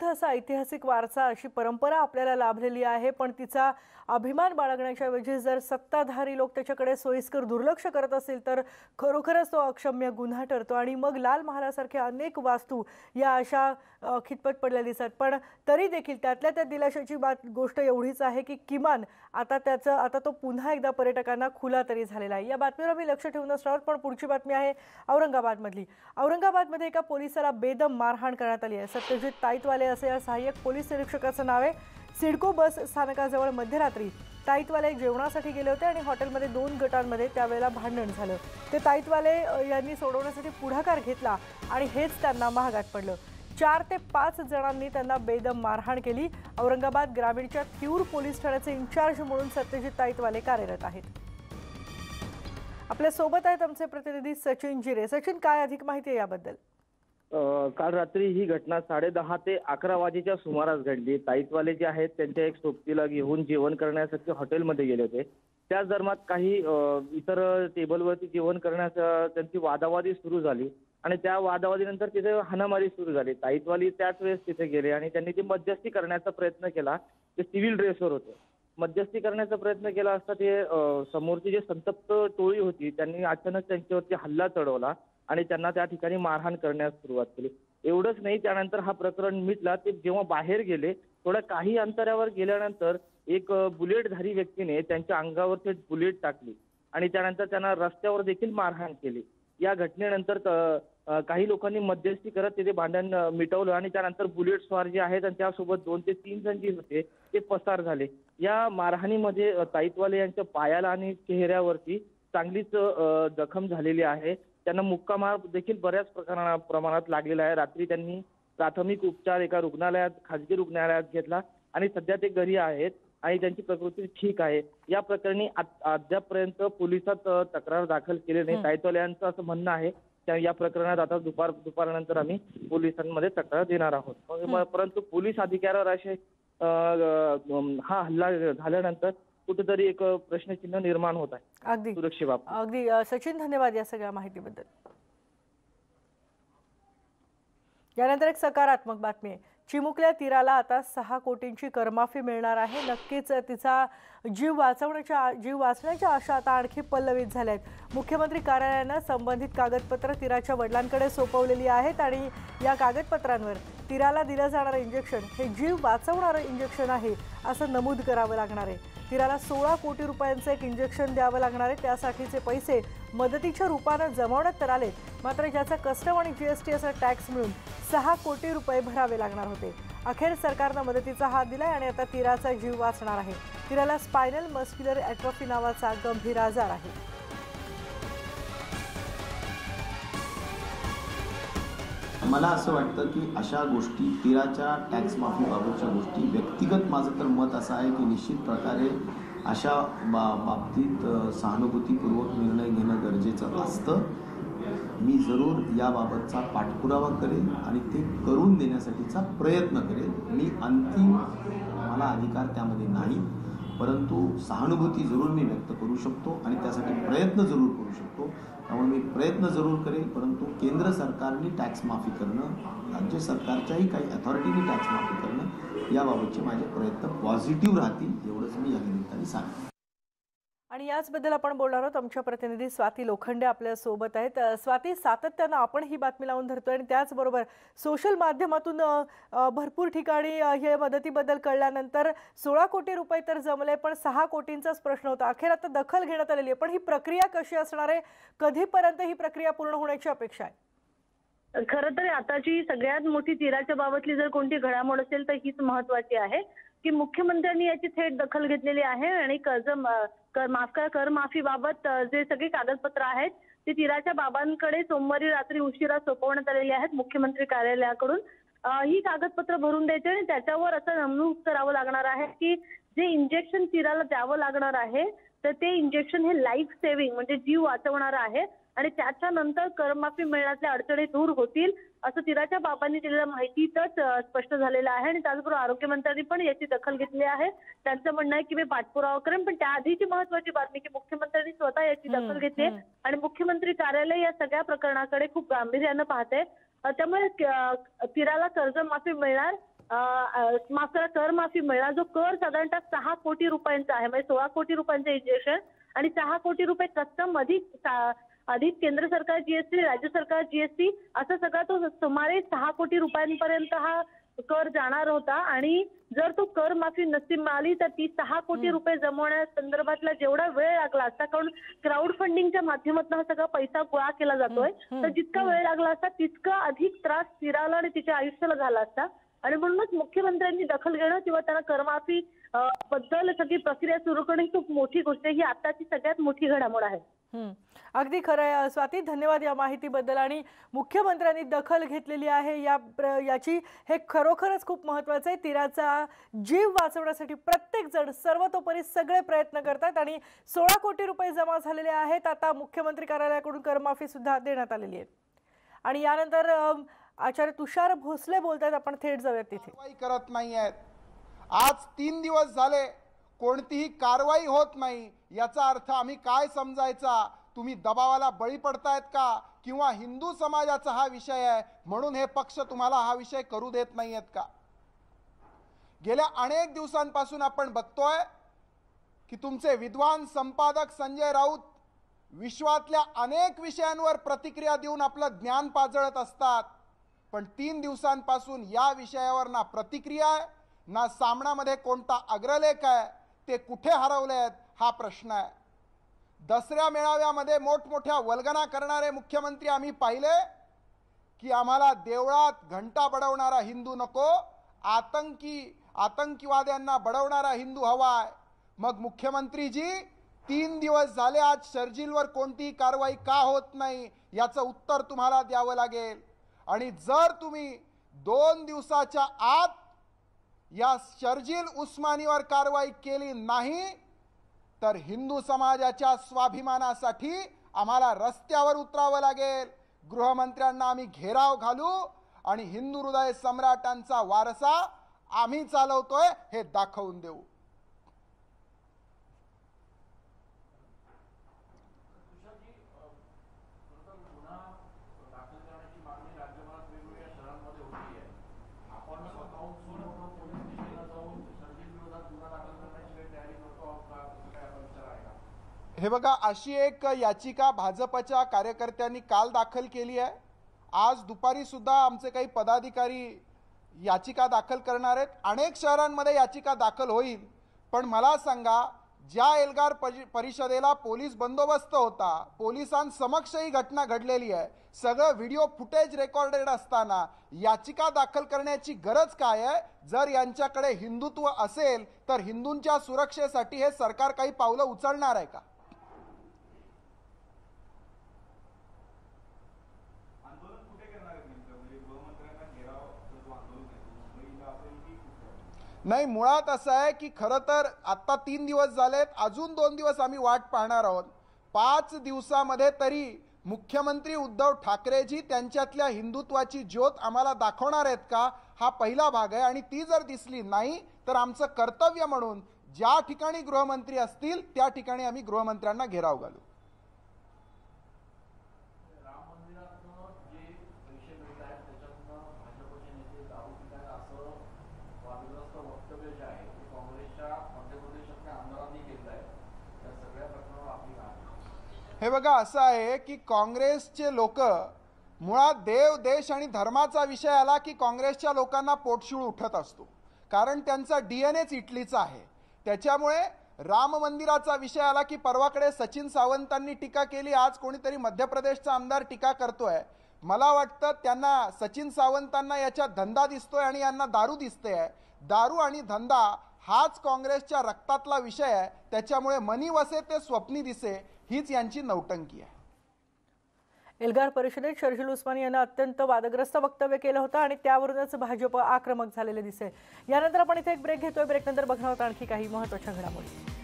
समृद्ध असा ऐतिहासिक वारसा, अशी परंपरा आपल्याला लाभलेली आहे, पण तिचा अभिमान बाळगण्याच्या ऐवजी जर सत्ताधारी लोक त्याच्याकडे सोयीस्कर दुर्लक्ष करत असतील तर खरोखरच तो अक्षम्य गुन्हा ठरतो आणि मग लाल महालासारख्या अनेक वास्तू या अशा खितपत पडल्या दिसतात। पण तरी देखील त्यातल्या त्यात दिलाशाची गोष्ट एवढीच आहे की किमान आता तो पुन्हा एकदा पर्यटकांना खुला तरी झालेला आहे। या बातमीवर मी लक्ष ठेवून असणार, पण पुढची बातमी आहे औरंगाबादमधली। औरंगाबादमध्ये एका पोलिसाला बेदम मारहाण करण्यात आली आहे। सत्यजित ताईतवाले असे या सहाय्यक पोलीस निरीक्षकाचं नाव आहे। सिडको बस स्थानकाजवळ मध्यरात्री ताईतवाले जेवणासाठी गेले होते आणि हॉटेलमध्ये 2 गटांमध्ये त्यावेळेला भांडण झालं। ते ताईतवाले यांनी सोडवण्यासाठी पुढाकार घेतला आणि हेच त्यांना महागात पडलं। 4 ते 5 जणांनी त्यांना बेदम मारहाण केली। औरंगाबाद ग्रामीणच्या तिऊर पोलीस ठाण्याचे इन्चार्ज म्हणून सत्यजित ताईतवाले कार्यरत आहेत। आपल्या सोबत आहेत आमचे प्रतिनिधी सचिन जिरे। सचिन, काय अधिक माहिती आहे याबद्दल? काल रात्री ही घटना 10:30 ते 11 वाजेच्या सुमारास घडली। ताईतवाले जे आहेत त्यांच्या एक सोबतीला घेऊन जेवण करण्यासाठी हॉटेलमध्ये गेले होते। त्याच दरम्यान काही इतर टेबलवरती जेवण करण्यास त्यांची वादावादी सुरू झाली आणि त्या वादावादीनंतर तिथे हाणामारी सुरू झाली। ताईतवाले त्याच वेळेस तिथे गेले आणि त्यांनी ती मध्यस्थी करण्याचा प्रयत्न केला। ते सिव्हिल ड्रेसवर होते। मध्यस्थी करण्याचा प्रयत्न केला असता ते समोरची जी संतप्त टोळी होती त्यांनी अचानक त्यांच्यावरती हल्ला चढवला आणि त्यांना त्या ठिकाणी मारहाण करण्यास सुरुवात केली। एवढंच नाही, त्यानंतर हा प्रकरण मिटला। ते जेव्हा बाहेर गेले थोड्या काही अंतरावर गेल्यानंतर एक बुलेटधारी व्यक्तीने त्यांच्या अंगावर बुलेट टाकली आणि त्यानंतर त्यांना रस्त्यावर देखील मारहाण केली। या घटनेनंतर काही लोकांनी मध्यस्थी करत तिथे भांडण मिटवलं आणि त्यानंतर बुलेट स्वार जे आहेत आणि त्यासोबत 2 ते 3 जण जे होते ते पसार झाले। या मारहाणीमध्ये ताईतवाले यांच्या पायाला आणि चेहऱ्यावरती चांगलीच जखम झालेली आहे। त्यांना मुक्का मार देखील बऱ्याच प्रमाणात लागलेला आहे। रात्री त्यांनी प्राथमिक उपचार एका खाजगी रुग्णालयात घेतला आणि सध्या ते घरी आहेत आणि त्यांची प्रकृती ठीक आहे। या प्रकरणी अद्यापपर्यंत पोलिसात तक्रार दाखल केली नाही। ताईतवाले यांचं असं म्हणणं आहे या प्रकरणात आता दुपारनंतर आम्ही पोलिसांमध्ये तक्रार देणार आहोत। परंतु पोलीस अधिकाऱ्यावर असे हा हल्ला झाल्यानंतर कुठेतरी एक प्रश्नचिन्ह निर्माण होत आहे अगदी सुरक्षेबाबत। अगदी सचिन, धन्यवाद या सगळ्या माहितीबद्दल। यानंतर एक सकारात्मक बातमी आहे। चिमुकल्या तीराला आता 6 कोटींची करमाफी मिळणार आहे। नक्कीच तिचा जीव वाचण्याच्या आशा आता आणखी पल्लवित झाल्या आहेत। मुख्यमंत्री कार्यालयाने संबंधित कागदपत्र तीराच्या वडिलांकडे सोपवलेली आहेत आणि या कागदपत्रांवर तीराला दिलं जाणारं इंजेक्शन हे जीव वाचवणारं इंजेक्शन आहे असं नमूद करावं लागणार आहे। तीराला 16 कोटी रुपयांचं एक इंजेक्शन द्यावं लागणार आहे। त्यासाठीचे पैसे मदतीच्या रूपाने जमवण्यात तर आले, मात्र ज्याचा कस्टम आणि जीएसटी असा टॅक्स मिळून 6 कोटी रुपये भरावे लागणार होते। अखेर सरकारने मदतीचा हात दिलाय आणि आता तीराचा जीव वाचणार आहे। तीराला स्पायनल मस्क्युलर ॲट्रोफी नावाचा गंभीर आजार आहे। मला असं वाटतं की अशा गोष्टी तीराच्या टॅक्स माफीबाबतच्या गोष्टी व्यक्तिगत माझं तर मत असं आहे की निश्चित प्रकारे अशा बाबतीत सहानुभूतीपूर्वक निर्णय घेणं गरजेचं असतं। मी जरूर याबाबतचा पाठपुरावा करेन आणि ते करून देण्यासाठीचा प्रयत्न करेन। मी अंतिम मला अधिकार त्यामध्ये नाही, परंतु सहानुभूती जरूर मी व्यक्त करू शकतो आणि त्यासाठी प्रयत्न जरूर करू शकतो। त्यामुळे मी प्रयत्न जरूर करेन, परंतु केंद्र सरकारने टॅक्स माफी करणं, राज्य सरकारच्याही काही अथॉरिटीने टॅक्स माफी करणं याबाबतचे माझे प्रयत्न पॉझिटिव्ह राहतील एवढंच मी या निमित्ताने सांगेन। आणि याचबद्दल आपण बोलणार आहोत। आमच्या प्रतिनिधी स्वाती लोखंडे आपल्या सोबत आहेत। स्वाती, सातत्यानं आपण ही बातमी लावून धरतोय आणि त्याचबरोबर सोशल माध्यमातून भरपूर ठिकाणी हे मदतीबद्दल कळल्यानंतर 16 कोटी रुपये तर जमले, पण 6 कोटींचाच प्रश्न होता। अखेर आता दखल घेण्यात आलेली आहे, पण ही प्रक्रिया कशी असणार आहे? कधीपर्यंत ही प्रक्रिया पूर्ण होण्याची अपेक्षा आहे? खरं तर आताची सगळ्यात मोठी तीराच्या बाबतली जर कोणती घडामोड असेल तर हीच महत्त्वाची आहे की मुख्यमंत्र्यांनी याची थेट दखल घेतलेली आहे आणि करमाफीबाबत जे सगळे कागदपत्र आहेत ते तीराच्या बाबांकडे सोमवारी रात्री उशिरा सोपवण्यात आलेली आहेत मुख्यमंत्री कार्यालयाकडून। ही कागदपत्र भरून द्यायची आणि त्याच्यावर असं नमूद करावं लागणार आहे की जे इंजेक्शन तीराला द्यावं लागणार आहे तर ते इंजेक्शन हे लाईफ सेव्हिंग म्हणजे जीव वाचवणारं आहे आणि त्याच्यानंतर करमाफी मिळण्यातल्या अडचणी दूर होतील असं तीराच्या बाबांनी दिलेल्या माहितीतच स्पष्ट झालेलं आहे। आणि त्याचबरोबर आरोग्यमंत्र्यांनी पण याची दखल घेतली आहे। त्यांचं म्हणणं आहे की मी पाठपुरावा करेन, पण त्याआधीची महत्त्वाची बातमी की मुख्यमंत्र्यांनी स्वतः याची दखल घेतली आणि मुख्यमंत्री कार्यालय या सगळ्या प्रकरणाकडे खूप गांभीर्यानं पाहते। त्यामुळे तीराला कर्जमाफी मिळणार माफ करा, कर माफी मिळणार. जो कर साधारणतः 6 कोटी रुपयांचा आहे, म्हणजे 16 कोटी रुपयांचं इंजेक्शन आणि 6 कोटी रुपये कस्टम अधिक केंद्र सरकार जीएसटी, राज्य सरकार जीएसटी, असं सगळा तो सुमारे 6 कोटी रुपयांपर्यंत हा कर जाणार होता. आणि जर तो कर माफी नसती मिळाली तर ती 6 कोटी रुपये जमवण्यासंदर्भातला जेवढा वेळ लागला असता, कारण क्राऊड फंडिंगच्या माध्यमातून हा सगळा पैसा गोळा केला जातोय, तर जितका वेळ लागला असता तितका अधिक त्रास तिराला आणि तिच्या आयुष्याला झाला असता. आणि म्हणूनच मुख्यमंत्र्यांनी दखल घेणं किंवा त्यांना करमाफी बद्दल सगळी प्रक्रिया सुरू करणे ही खूप मोठी गोष्ट आहे. ही आताची सगळ्यात मोठी घडामोड आहे. अगदी खरं आहे स्वाती, धन्यवाद या माहितीबद्दल. आणि मुख्यमंत्र्यांनी दखल घेतलेली आहे याची हे खरोखरच खूप महत्त्वाचं आहे. तिराचा जीव वाचवण्यासाठी प्रत्येक जण सर्वतोपरी सगळे प्रयत्न करतात आणि 16 कोटी रुपये जमा झालेले आहेत. आता मुख्यमंत्री कार्यालयाकडून करमाफी सुद्धा देण्यात आलेली आहे. आणि यानंतर आचार्य तुषार भोसले बोलतात, आपण थेट जाऊयात तिथे. कारवाई करत नाही आहेत. आज 3 दिवस झाले कोणतीही कारवाई होत नाही. याचा अर्थ आम्ही काय समजायचा? तुम्ही दबावाला बळी पडतायत का, किंवा हिंदू समाजाचा हा विषय आहे म्हणून हे पक्ष तुम्हाला हा विषय करू देत नाहीयेत का? गेल्या अनेक दिवसांपासून आपण बघतोय की तुमचे विद्वान संपादक संजय राऊत विश्वातल्या अनेक विषयांवर प्रतिक्रिया देऊन आपलं ज्ञान पाजळत असतात, पण 3 दिवसांपासून या विषयावर ना प्रतिक्रिया आहे ना सामनामध्ये कोणता अग्रलेख आहे. ते कुठे हरवले आहेत हा प्रश्न आहे. दसऱ्या मेळाव्यामध्ये मोठमोठ्या वल्गना करणारे मुख्यमंत्री आम्ही पाहिले की आम्हाला देवळात घंटा बडवणारा हिंदू नको, आतंकीवाद्यांना बडवणारा हिंदू हवाय. मग मुख्यमंत्रीजी 3 दिवस झाले आज शर्जीलवर कोणतीही कारवाई का होत नाही याचं उत्तर तुम्हाला द्यावं लागेल. आणि जर तुम्ही 2 दिवसाच्या आत या शर्जील उस्मानीवर कारवाई केली नाही तर हिंदू समाजाच्या स्वाभिमानासाठी आम्हाला रस्त्यावर उतरावं लागेल. गृहमंत्र्यांना आम्ही घेराव घालू आणि हिंदू हृदय सम्राटांचा वारसा आम्ही चालवतोय हे दाखवून देऊ. हे बघा, अशी एक याचिका भाजपच्या कार्यकर्त्यांनी काल दाखल केली आहे. आज दुपारी सुद्धा आमचे काही पदाधिकारी याचिका दाखल करणार आहेत. अनेक शहरांमध्ये याचिका दाखल होईल. पण मला सांगा, ज्या एल्गार परिषदेला पोलीस बंदोबस्त होता, पोलिसांसमक्ष ही घटना घडलेली आहे, सगळं व्हिडिओ फुटेज रेकॉर्डेड असताना याचिका दाखल करण्याची गरज काय आहे? जर यांच्याकडे हिंदुत्व असेल तर हिंदूंच्या सुरक्षेसाठी हे सरकार काही पावलं उचलणार आहे का? नाही, मुळात असं आहे की खरं तर आत्ता 3 दिवस झालेत, अजून 2 दिवस आम्ही वाट पाहणार आहोत. 5 दिवसामध्ये तरी मुख्यमंत्री उद्धव ठाकरेजी त्यांच्यातल्या हिंदुत्वाची ज्योत आम्हाला दाखवणार आहेत का, हा पहिला भाग आहे. आणि ती जर दिसली नाही तर आमचं कर्तव्य म्हणून ज्या ठिकाणी गृहमंत्री असतील त्या ठिकाणी आम्ही गृहमंत्र्यांना घेराव घालू. हे बघा, असं आहे की काँग्रेसचे लोक मुळात देव, देश आणि धर्माचा विषय आला की काँग्रेसच्या लोकांना पोटशिळ उठत असतो, कारण त्यांचा डीएनएच इटलीचा आहे. त्याच्यामुळे राम मंदिराचा विषय आला की परवाकडे सचिन सावंतांनी टीका केली, आज कोणीतरी मध्य प्रदेशचा आमदार टीका करतोय. मला वाटतं त्यांना, सचिन सावंतांना याच्यात धंदा दिसतोय आणि यांना दारू दिसते आहे. दारू आणि धंदा हाच काँग्रेसच्या रक्तातला विषय आहे. त्याच्यामुळे मनी वसे ते स्वप्नी दिसे हीच यांची नौटंकी आहे. एल्गार परिषदेत शर्जील उस्मानी यांना अत्यंत वादग्रस्त वक्तव्य केलं होतं आणि त्यावरूनच भाजप आक्रमक झालेले दिसे. यानंतर आपण इथे एक ब्रेक घेतोय. ब्रेकनंतर बघणार आहोत आणखी काही महत्त्वाच्या घडामोडी.